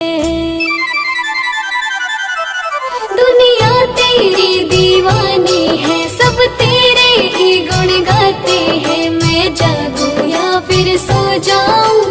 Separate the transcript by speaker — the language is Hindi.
Speaker 1: दुनिया तेरी दीवानी है, सब तेरे ही गुण गाते हैं। मैं जागूं या फिर सो जाऊं,